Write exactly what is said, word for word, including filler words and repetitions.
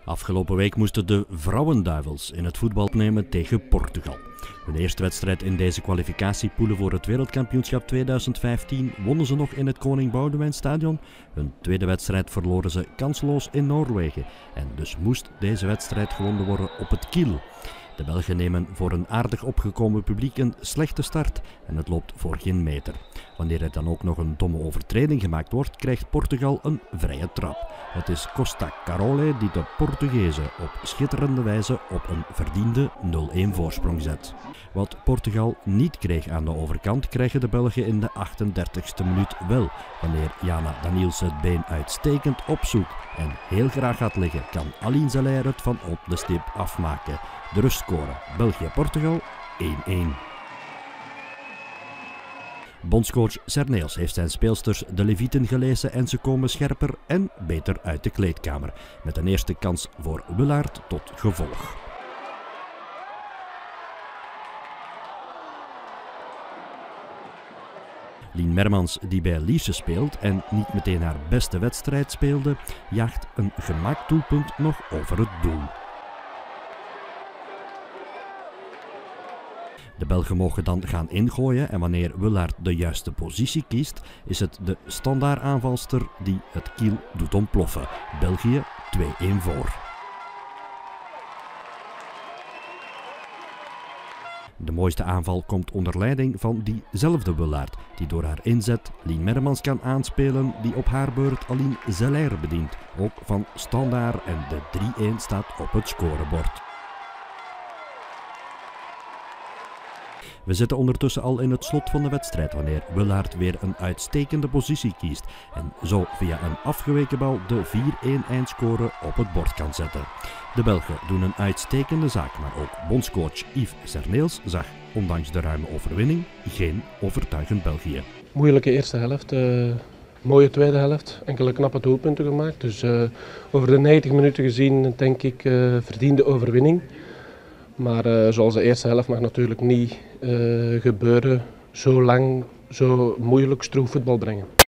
Afgelopen week moesten de vrouwenduivels in het voetbal opnemen tegen Portugal. Hun eerste wedstrijd in deze kwalificatiepoelen voor het wereldkampioenschap tweeduizend vijftien wonnen ze nog in het Koning Boudewijnstadion. Hun tweede wedstrijd verloren ze kansloos in Noorwegen en dus moest deze wedstrijd gewonnen worden op het Kiel. De Belgen nemen voor een aardig opgekomen publiek een slechte start en het loopt voor geen meter. Wanneer er dan ook nog een domme overtreding gemaakt wordt, krijgt Portugal een vrije trap. Het is Costa Carole die de Portugezen op schitterende wijze op een verdiende nul-een voorsprong zet. Wat Portugal niet kreeg aan de overkant, krijgen de Belgen in de achtendertigste minuut wel. Wanneer Jana Danielse het been uitstekend opzoekt en heel graag gaat liggen, kan Aline Zeller het van op de stip afmaken. De rustscore België-Portugal één-één. Bondscoach Serneels heeft zijn speelsters de levieten gelezen en ze komen scherper en beter uit de kleedkamer. Met een eerste kans voor Willaert tot gevolg. Lien Mermans, die bij Lierse speelt en niet meteen haar beste wedstrijd speelde, jaagt een gemaakt doelpunt nog over het doel. De Belgen mogen dan gaan ingooien en wanneer Willaert de juiste positie kiest, is het de standaard aanvalster die het Kiel doet ontploffen. België twee-één voor. De mooiste aanval komt onder leiding van diezelfde Willaert, die door haar inzet Lien Mermans kan aanspelen, die op haar beurt Aline Zeller bedient. Ook van standaard en de drie-één staat op het scorebord. We zitten ondertussen al in het slot van de wedstrijd wanneer Willaert weer een uitstekende positie kiest en zo via een afgeweken bal de vier-één eindscore op het bord kan zetten. De Belgen doen een uitstekende zaak, maar ook bondscoach Yves Serneels zag, ondanks de ruime overwinning, geen overtuigend België. Moeilijke eerste helft, uh, mooie tweede helft, enkele knappe doelpunten gemaakt. Dus uh, over de negentig minuten gezien denk ik uh, verdiende overwinning. Maar uh, zoals de eerste helft mag natuurlijk niet uh, gebeuren, zo lang, zo moeilijk stroef voetbal brengen.